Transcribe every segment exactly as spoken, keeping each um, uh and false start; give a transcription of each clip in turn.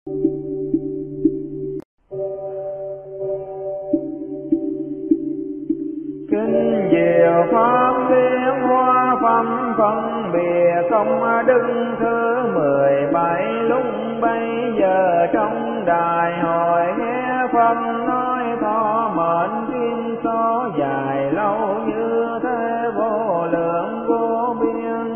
Kinh diệu pháp biến hóa phẩm phân biệt công đức thứ mười bảy. Lúc bấy giờ trong đại hội nghe Phật nói thọ mệnh duyên số dài lâu như thế vô lượng vô biên.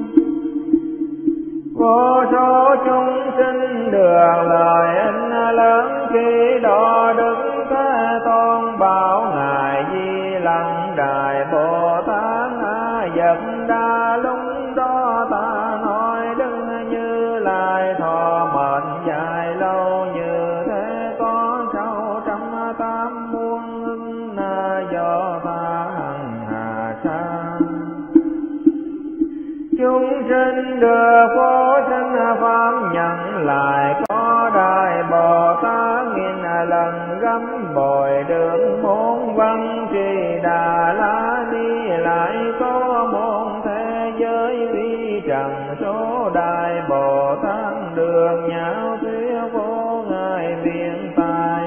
Vô số chúng sinh được lời ích lớn khi đó Đức Thế Tôn bảo ngài Di Lặc Đại Bồ Tát A Dật Đa. Lúc đó ta nói Đức Như Lai thọ mệnh dài lâu như thế có sáu trăm tám muôn ức na do ta hằng hà sa. Chúng sinh được vô sinh pháp nhận lại có Đại Bồ Tát nghìn lần gấp bội được bốn văn trì Đà La Ni. Lại có bốn thế giới vi trần số Đại Bồ Tát đường nhạo thuyết vô ngại biện tài.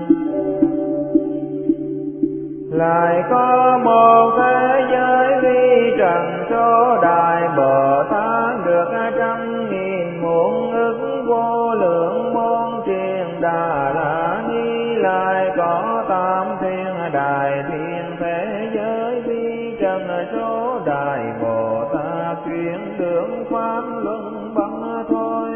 Lại có một thế giới vi trần số Đại Bồ Tát được trăm nghìn muôn ức vô lượng môn truyền Đà La Ni. Lại có tam thiên đại thiên thế giới vi trần số Đại Bồ Tát chuyển đường pháp luân bằng thôi.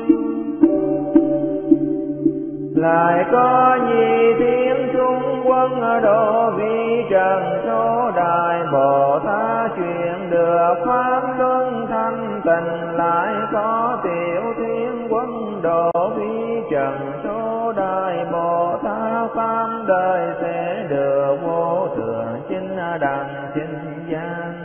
Lại có nhị thiên trung quân độ vi trần số Đại Bồ Tát chuyển được pháp luân thanh tịnh. Lại có tiểu thiên quân độ vi trần số Đại Bồ Tát pháp đời sẽ được vô thượng chinh đẳng chinh gian.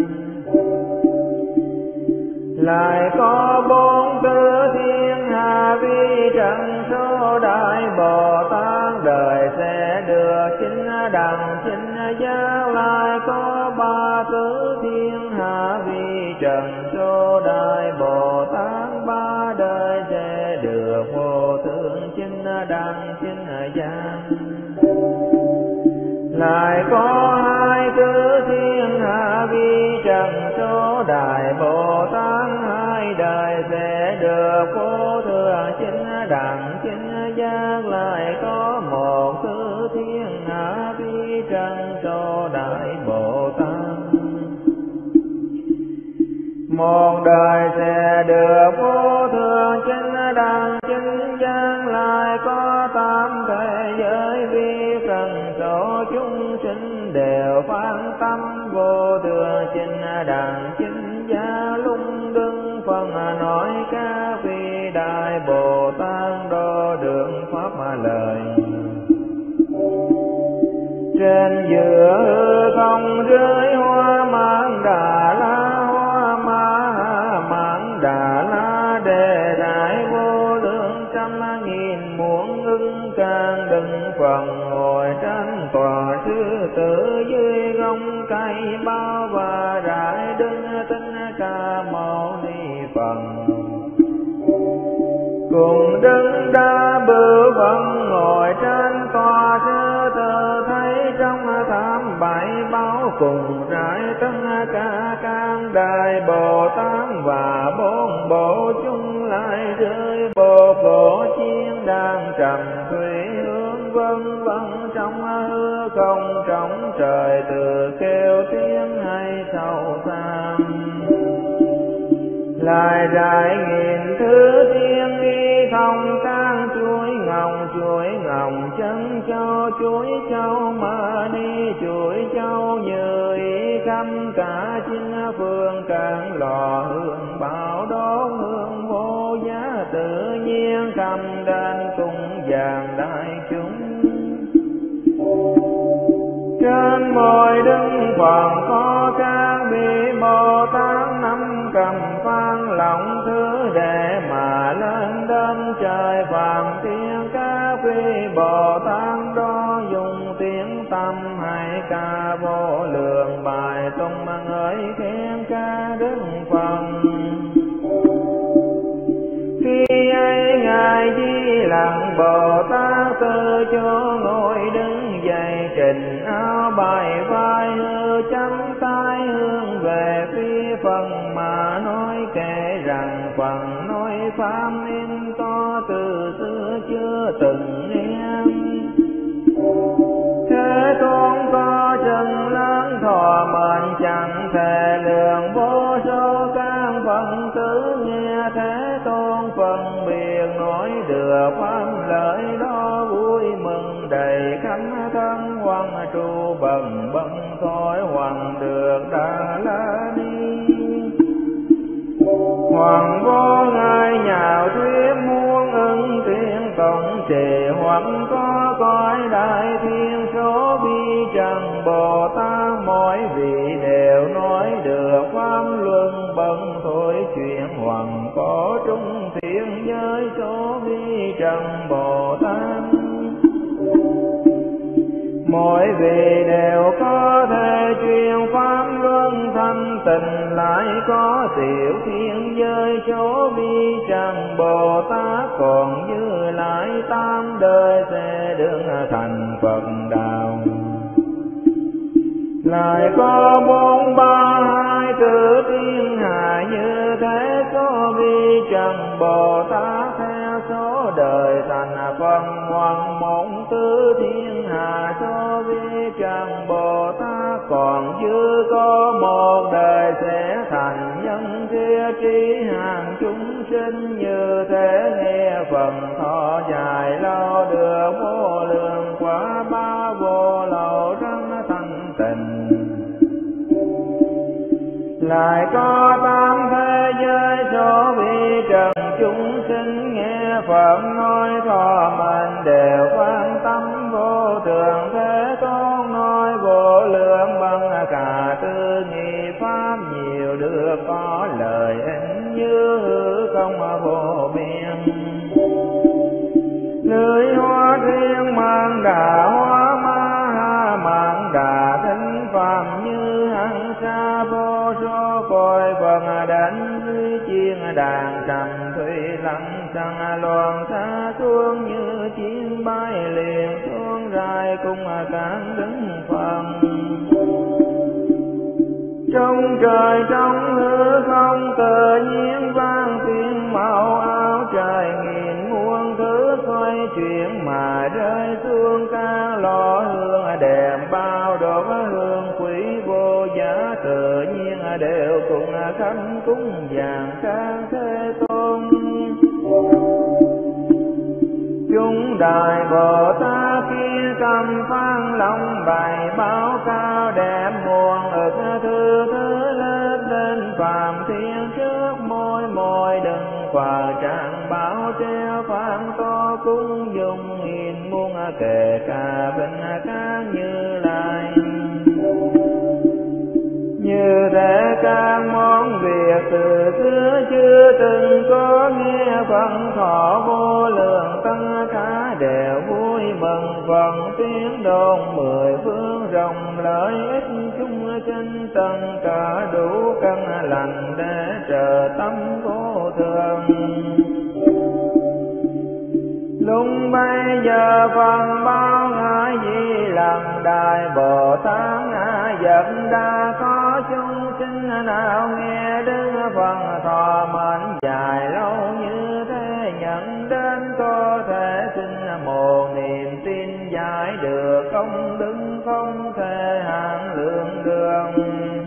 Lại có bốn thứ thiên hạ vi trần số Đại Bồ Tát đời sẽ được chinh đẳng chinh giác. Lại có ba thứ thiên hạ vi trần số Đại Bồ Tát ba đời sẽ được vô thượng chinh đẳng chinh giác. Lại có hai thứ thiên hạ vi trần số Đại Bồ Tát hai đời sẽ được vô thượng chinh đẳng chinh giác. Lại có một thứ thiên hạ vi trần số Đại Bồ Tát một đời sẽ được vô thượng chinh đẳng chinh giác. Lại có tám thế giới vi trần số chúng sinh đều phát tâm vô thượng chinh đẳng chinh giác. Lúc đứng phần nói các vị Đại Bồ Tát đo đường pháp lời. Trên giữa hư không dưới hoa mãn Đà La, hoa ma mãn Đà La đề đại vô lượng trăm nghìn muôn ưng can đừng phần ngồi trên tòa sư tử dưới gông cây bao và rải đứng tinh ca mâu ni Phật. Cùng đứng đa bự Phật ngồi trên tòa sư tử thấy trong thảm bảy báo cùng rải tất cả các Đại Bồ Tát và bốn bộ chúng lại rơi bộ cổ chiên đang trầm thủy hướng vân vân trong hư không trong trời từ kêu tiếng hay sâu xa. Lại rải nghìn thứ thiên y không can chuối ngồng chuối ngồng chân châu chuối châu mơ ni chuối châu như ý khắp cả chín phương càng lò hương bảo đốt hương vô giá tự nhiên cầm đến cung vàng đại chúng. Trên môi đứng còn có các vị Bồ Tát năm cầm phan lọng thứ để mà lên đến trời phàm thiên. Các vị Bồ Tát đó dùng tiếng tâm hay ca vô lượng bài tung ngợi khen ca Đức Phật. Khi ấy ngài Di Lăng Bồ Tát từ chỗ ngồi đứng dậy, trình áo bài vai hư chắp tay hướng về phía phần mà nói kể rằng phần nói pháp im to từ xưa chưa từng nghe. Thế Tôn có chân lớn thọ mệnh chẳng thể lượng, vô số các phần tử nghe Thế Tôn phân biệt nói được pháp lợi đó vui mừng đầy khắp thân, hoàng trụ bần bần thôi hoàng được Đà La Ni. Hoàng vô ngài nhạo thuyết muôn ưng tiếng cộng trì, hoặc có cõi đại thiên số vi trần Bồ Tát, mỗi vị đều nói được pháp luân bần thôi chuyện, hoàng có trung thiên giới số vi trần Bồ Tát. Mỗi vị đều có thể truyền pháp luân thanh tịnh, lại có tiểu thiên giới số vi trần Bồ Tát, còn dư lại tám đời sẽ được thành Phật đạo. Lại có bốn ba hai cử thiên hạ như thế số vi trần Bồ Tát, theo số đời thành Phật hoàng một tứ thiên hạ số vi trần Bồ Tát, còn dư có một đời sẽ thành nhân kia trí hàng chúng sinh, như thế nghe phần thọ dài lâu được vô lượng quả ba vô lậu răng thanh tịnh. Lại có tám thế giới số vi trần chúng sinh nghe Phật nói thọ mệnh đều quan tâm vô thường. Thế Tôn nói vô lượng bằng cả tư nghị pháp, nhiều được có lời ích như hư không vô biên. Lưỡi hoa thiên mang đà hoa ma ha mang đà thính phạm như hằng sa, vô số cõi Phật đến dưới chiên đàn trầm thủy lặng sang loạn xa xuống, như chim bay liền xuống dài cùng cản đứng Phật. Trong trời trong hư không tự nhiên vang tiếng màu áo trời, nghìn muôn thứ xoay chuyển mà rơi xuống các lò hương đèn bao đốt hương quý vô giá, tự nhiên đều cùng khắp cúng dường các Thế Tôn. Chúng Đại Bồ Tát kia cầm phan long bài báo cao đẹp muôn ức thứ thứ lên lên phàm thiên trước môi môi đừng phà trạng báo treo phan to cung dùng nghìn muôn kể cả bình các Như Lai. Như thế các món việc từ xưa chưa từng có nghe, phần thọ vô lượng tất cả đều vui mừng. Phần tiếng đồn mười phương rộng lợi ích chúng sinh, tất cả đủ căn lành để trợ tâm vô thường. Lúc bây giờ phần bao ngã Di Lặc Đại Bồ Tát ngã vật đa có chúng sinh nào nghe đến phần thọ mệnh dài lâu như thế, nhận đến có thể sinh một niềm tin giải được công đức không thể hạn lượng được.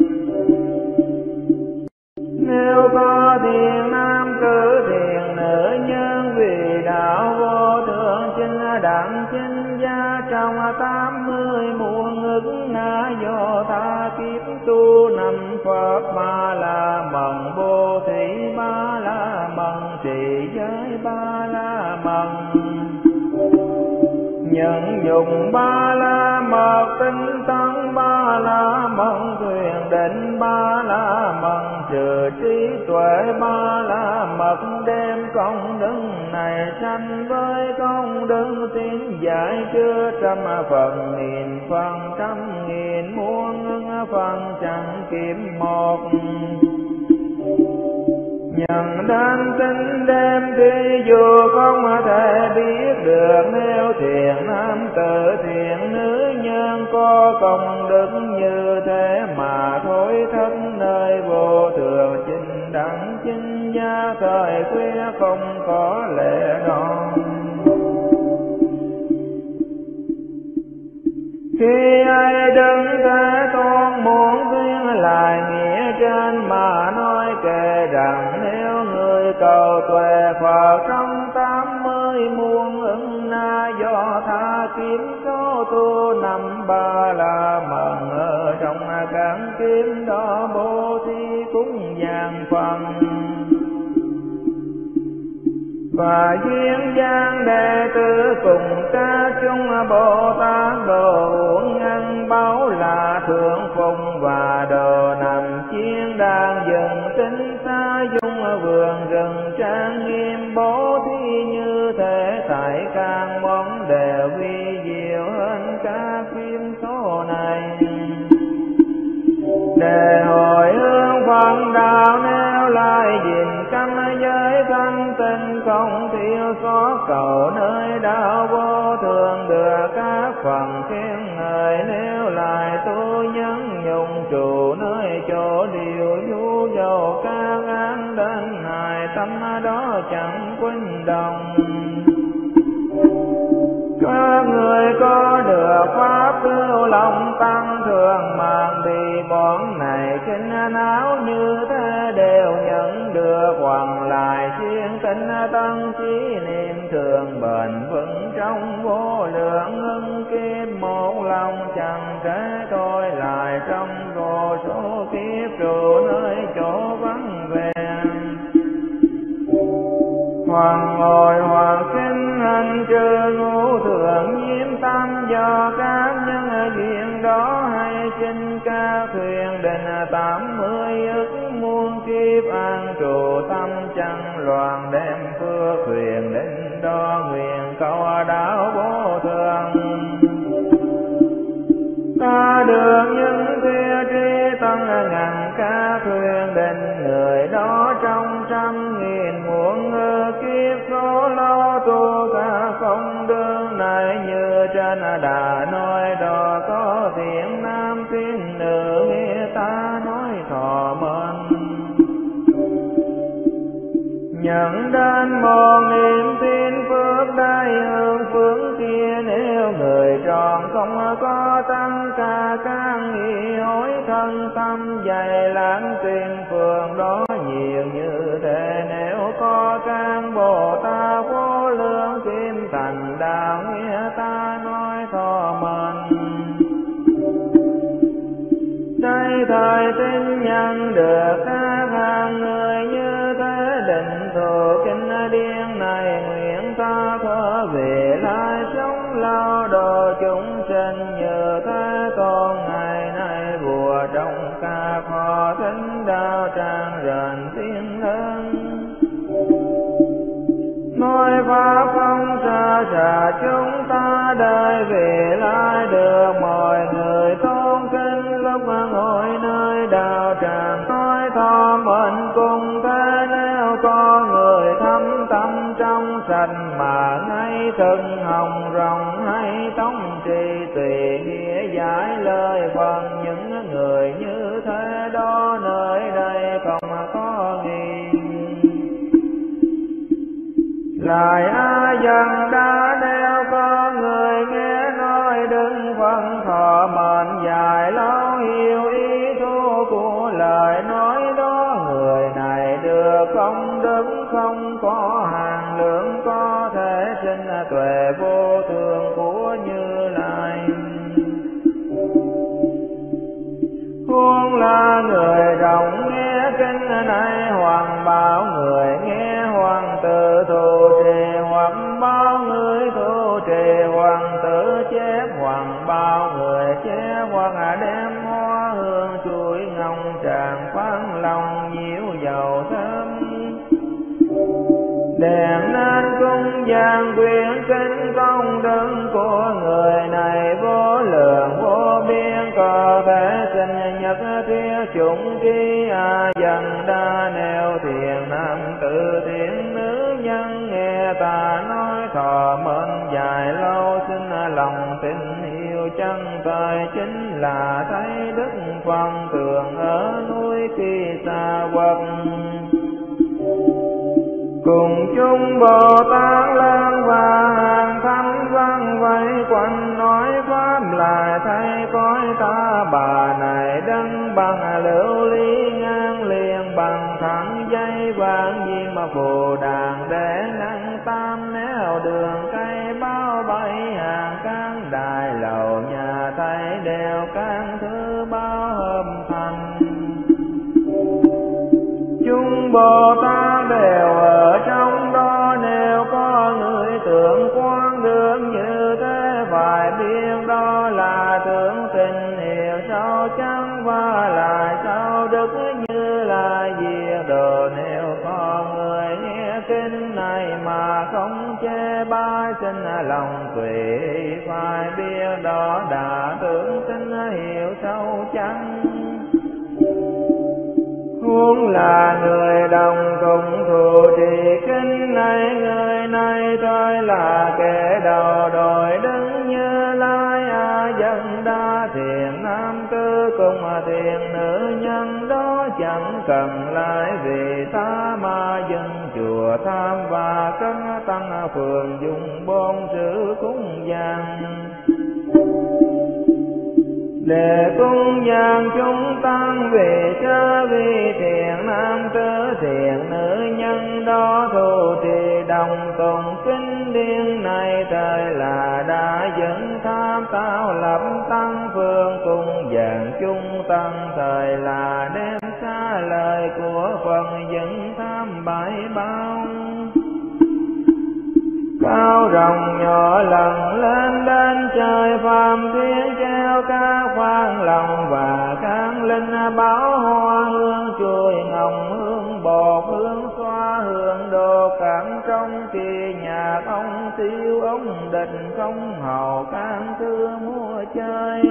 Nếu có thiền nam cử thiền nữ nhân vì đạo vô thượng chinh đẳng chinh gia, trong tám mươi muôn ức na do tha kiếp tu năm Phật ba la mật vô thủy ba la mật trì giới ba la mật nhận dụng ba la mật tinh tấn ba la mật thuyền định ba la mật trừ trí tuệ ba la mật, đem công đức này sanh với công đức tín giải chưa trăm phần nghìn phần trăm nghìn muôn phần chẳng kịp một. Nhận đến tính đêm tuy dù không thể biết được, nếu thiện nam tử thiện nữ nhân có công đức như thế mà thôi thất nơi vô thường chinh đẳng chinh gia thời khuya không có lệ đoạn. Khi ai đứng Thế Tôn muốn khuyên lại nghĩa trên mà nói kể rằng, nếu người cầu tuệ Phật trong tám mươi muôn ứng na do tha kiếm số tu năm ba la mật ở trong các kiếm đó bố thí cúng dường phần. Và duyên dáng đệ tử cùng ca chung Bồ Tát đồ uống ăn báo là thượng phùng và đồ nằm chiên đàn dừng tinh xa dung vườn rừng trang nghiêm bố thí như thế tại các món đều vi diệu hơn các phim số này. Để hồi hướng Phật đạo nêu lại gìn căn giới thanh tinh không thiếu sót, cầu nơi đạo vô thường được các phần khen ngợi, nếu lại tu nhân dùng trụ nơi chỗ điều du dầu các án đến hài tâm đó chẳng quên đồng. Các người có được pháp cứu lòng tăng thường mạng thì bọn này kinh áo như thế đều nhận được, hoặc lại siêng tinh tăng trí niệm thường bền vững trong vô lượng ngưng kiếp, một lòng chẳng thể thôi lại trong vô số kiếp trụ nơi chỗ vắng vẻ. Hoàng ngồi hoặc sinh hành trừ ngũ thường nhiễm tâm do các nhân duyên đó, hay trên các thuyền định tám mươi ức muôn kiếp an trụ tâm chẳng loạn, đem phước thuyền định đó nguyện cầu đạo vô thường. Ta được những thuyết trí tăng ngàn các thuyền định, người đó trong trăm nghìn muôn kiếp số lo tu cả công đức này, như trên đã nói đó có thiện nam tín nữ nghe ta nói thọ mến. Nhận đến một niềm tin phước đại hương phước kia, nếu người tròn không có tăng ca các nghi hối thân tâm dày lãng tiền phường đó nhiều như thế, nếu có các Bồ Tát vô lượng kim thành đạo nghĩa ta nói thọ mến. Đây thời tin nhân được các hàng người như thế, định thù kinh điển này nguyện ta thở về lai sống lao độ chúng sinh như Thế Tôn ngày nay vua trong ca phò thính đạo tràng rền tiếng lớn. Nói pháp không xa xa chúng ta đời về lai được mọi người tôn kính, lúc ngồi nơi đạo tràng nói thọ mến cùng thế, nếu có người thâm tâm trong sạch mà ngay thân hồng rồng hay tống trì tùy nghĩa giải lời phần, những người như thế đó nơi đây không có nghi. Lại A Dân đã đeo có người nghe nói đừng phân thọ mệnh dài lâu, hiểu ý thô của lời nói đó, người này được công đức không có hàng lượng, có thể sinh tuệ vô thường của Như Lai. Huống là người rộng nghe kinh này, hoàng bảo người nghe hoàng tử thù trì, hoặc bao người thù trì hoàng tử chép, hoàng bao người chép, hoặc đem hoa hương chuối ngông tràng phán lòng nhiễu dầu thơm. Đèn nên cung giang quyển kinh công đức của người này vô lượng vô biên, có thể sinh nhật thuyết chúng trí A Dân đa nêu thiền nam xa quật. Cùng chung Bồ Tát lên và hàng thánh văn vây quanh nói pháp lại thay cõi ta bà này đấng bằng lưu ly ngang liền bằng thẳng dây vàng diêm mà phù đàn để ngăn tam nẻo đường cây bao bay hàng can đài lầu nhà thấy đều can thứ bao hôm thành. Chúng Bồ Tát đều ở trong đó, nếu có người tưởng quán được như thế phải biết đó là tưởng tình hiểu sâu chẳng và lại sao đức như là diệt đồ. Nếu có người nghe kinh này mà không chê bai xin lòng tùy phải biết đó đã tưởng tin hiểu sâu chẳng. Huống là người đồng cùng thù trì kinh này, người này thôi là kẻ đầu đội đứng Như Lai a dân đa thiện nam tư cùng thiện nữ nhân đó chẳng cần lại vì ta mà dân chùa tham và cân tăng phường dùng bốn sự cúng dường. Để cúng dường chúng tăng về cha vi thiện nam tử thiện nữ nhân đó thù trì đồng tùng kinh điển này, thời là đã dẫn tham tạo lập tăng phương cung dường chúng tăng, thời là đem xa lời của Phật dẫn tham bãi bao. Cao rồng nhỏ lần lên đến trời phàm thiên treo ca khoan lòng và kháng linh báo hoa hương chuối ngọc hương bột hương xoa hương đồ cảm trong kỳ nhạc ông tiêu ông định không hầu can thưa mua chơi.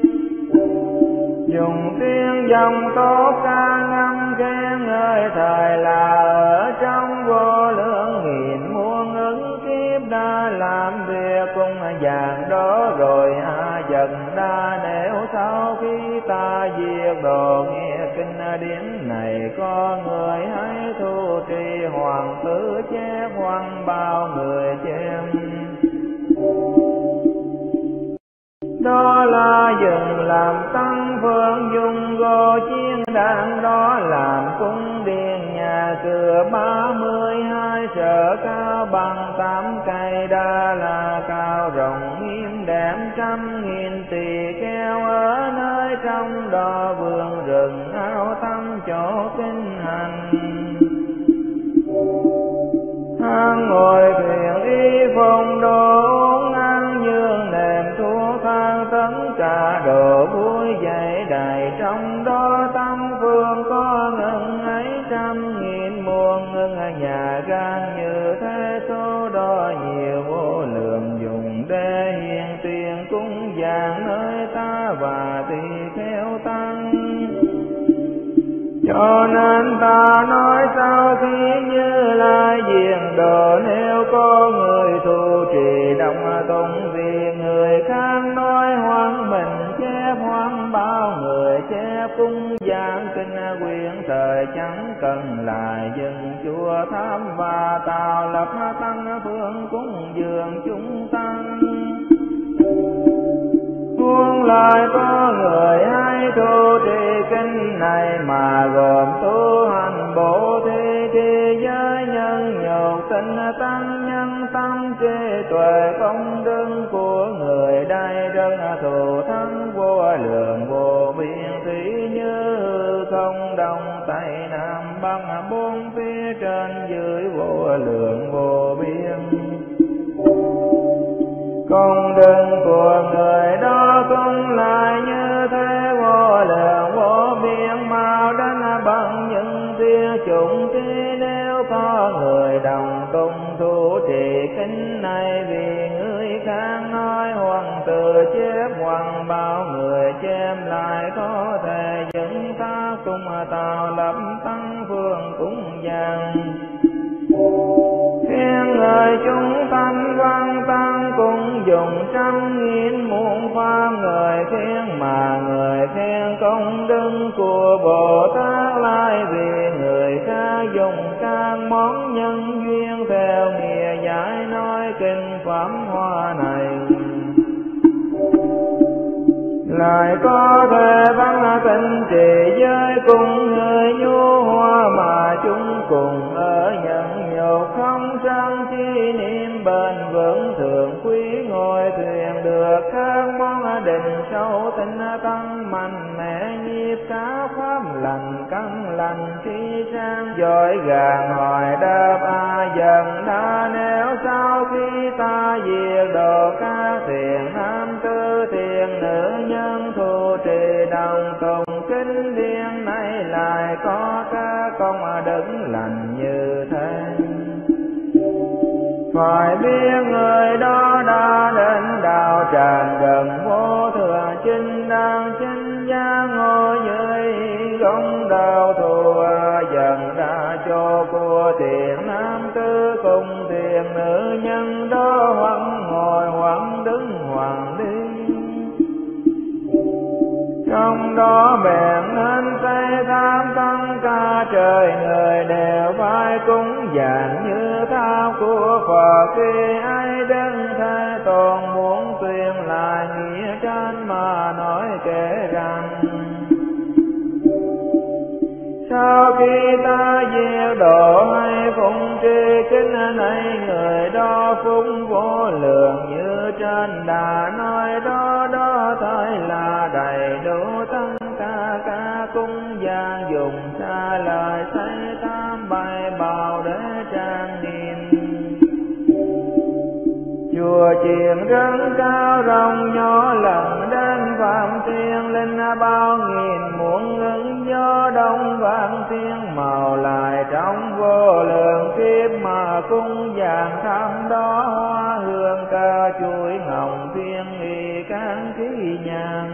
Dùng tiếng dòng tốt ca ngâm khen ngợi, thời là ở trong vô lượng nghìn muôn ứng kiếp đã làm việc cùng dạng đó rồi a dần đa. Nếu sau khi ta diệt đồ nghe kinh điển này, có người hãy thu trì hoàng tử chép hoàng bao người chém. Đó là dừng làm tăng phương dùng gỗ chiên đàn, đó làm cung điện nhà cửa ba mươi hai sở cao bằng tám cây, đa là cao rộng nghiêm đẹp trăm nghìn tỳ kheo ở nơi trong đó vườn rừng ao tắm chỗ kinh hành. Hang ngồi thuyền y phong đồ uống ăn dương nệm thuốc thang tất cả đồ vui dậy đầy, trong đó tam phương có ngân ấy trăm nghìn muôn ngân nhà gan như thế số đó nhiều vô lượng, dùng để hiện tiền cúng dường nơi ta và tỳ kheo tăng. Cho nên ta nói sau khi Như Lai diệt đồ, nếu có người thu trì đồng tụng vì người khác nói hoang mình chép hoang bao người chép cung giảng kinh quyển, thời chẳng cần lại dừng chùa tham và tạo lập tăng phương cúng dường chúng tăng. Huống lại có người hay thu trì kinh này mà gồm tu hành bổ thí trì giới nhân nhục tinh tăng nhân tâm trí tuệ công đức của người đây rất thù thắng vô lượng vô biên, thí như không đông tây nam bắc bốn phía trên dưới vô lượng vô biên. Công đức của người đó cũng lại như thế vô lượng vô biên, mau đến bằng những tia chủng trí. Nếu có người đồng tung thu trì kinh này vì người khác nói hoàng tử chép hoàng bao người chém lại, có thể dẫn ta cùng tạo lập tăng phương cúng dường. Khen ngợi chúng thanh văn tăng cũng dùng trăm nghìn muôn pháp, người khen mà người khen công đức của Bồ Tát lại ngài có thể văn tình trì giới cùng người nhu hoa, mà chúng cùng ở nhận nhục không sang chi niệm bền vững, thường quý ngồi thuyền được các món định sâu tinh tăng mạnh mẽ, nhiếp cá pháp lành căn lành trí sang giỏi gàng hỏi đáp a dần đã. Nếu sau khi ta diệt độ các thiện nam tư thiện nữ nhân thù trì đồng tùng kinh điển này, lại có các công đức lành như thế. Phải biết người đó đã đến đạo tràng gần vô thường chinh, đang chinh giác ngồi dưới gông đạo thù dần đã cho của thiện nam tư cùng thiện nữ nhân đó, hoặc ngồi hoặc đứng hoặc đi. Trong đó bèn nên xây tam tăng ca trời, người đều phải cúng dường như thao của Phật. Khi ai đứng Thế Tôn muốn tuyên lại nghĩa trên mà nói kể rằng, sau khi ta diệt độ hay phụng trì kinh này, người đó phụng vô lượng như trên đã nói đó. Đó thôi là đầy đủ tăng ca ca cúng dường, dùng xa lời xây tam bài bào để trang nghiêm. Chùa chiền rất cao rộng nhỏ lần đến phạm thiên linh, bao nghìn muôn ứng gió đông vạn thiên màu lại trong vô lượng kiếp, mà cung dường thăm đó hoa hương ca chuối ngọc thiên nghi cán khí nhang.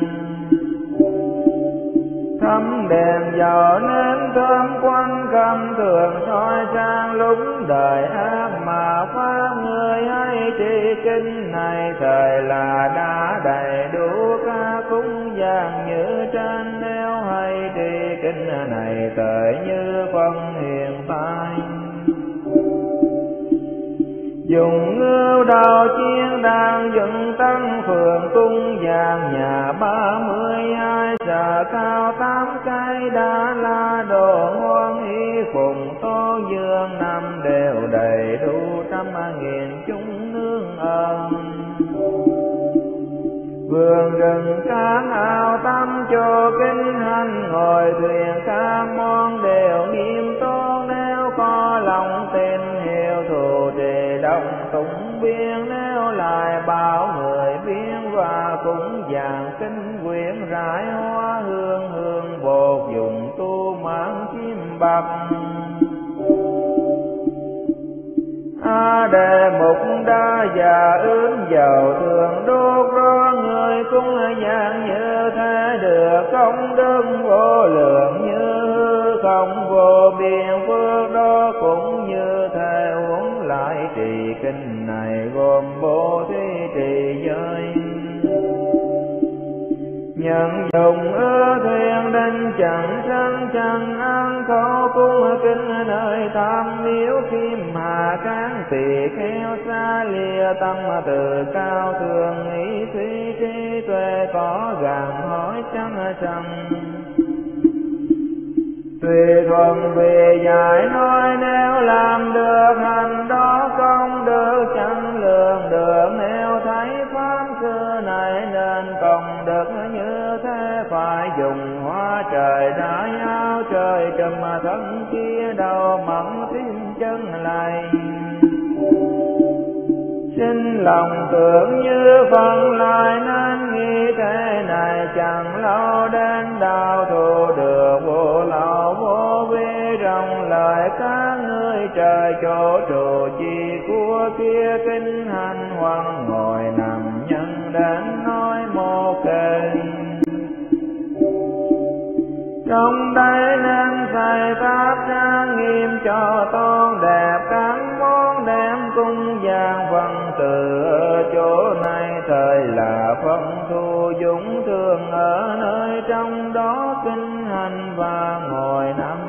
Thấm đèn dầu nên thơm quanh cầm thường soi sang lúc đời ác, mà pháp người hay trì kinh này, thời là đã đầy đủ ca cúng dường như trên. Nếu hay trì kinh này thời như phân hiện tại, dùng ngưu đầu chiên đàn dựng tăng phường cung vàng nhà ba mươi hai, giờ cao tám cây đã là đồ ngon y phùng tô dương năm đều đầy đủ trăm nghìn chúng nương ơn. Vườn rừng cán ao tắm cho kinh hành, ngồi thuyền các món đều nghiêm túc. Nếu có lòng tin hiểu thù trì đông tụng biên, nếu lại bảo người biên và cũng dàn kinh quyển rải hoa hương hương bột dùng tu mãn chim bạc. A đề mục đa già ướm dầu thường đốt ro, người cũng dạng như thế được công đức vô lượng như không vô biên phước. Đó cũng như thế uống lại trì kinh này, gồm bố thí trì giới nhận dùng ưa thuyền đến chẳng sanh chẳng ăn khổ cung kinh nơi tam miếu kim hà cán tỳ kheo xa lìa tâm từ cao thường nghĩ suy trí tuệ có gàn hỏi chẳng chẳng. Tùy thuận vì giải nói nếu làm được hành đó công được chẳng lường được. Nếu thấy pháp xưa này nên công đức như thế, phải dùng hoa trời đãi áo trời trùm thân kia đầu mẫn tim chân lầy. Xin lòng tưởng như phần lại nên nghĩ thế này, chẳng lâu đến đạo thù được vô lậu vô vi. Trong lời các ngươi trời chỗ trụ chi của kia kinh hành, hoặc ngồi nằm nhân đến nói một kề. Trong đây nên xây pháp trang nghiêm cho tôn đẹp, các món đem cung dường phần từ ở chỗ này. Thời là phân thu dũng thường ở nơi trong đó kinh hành và ngồi nằm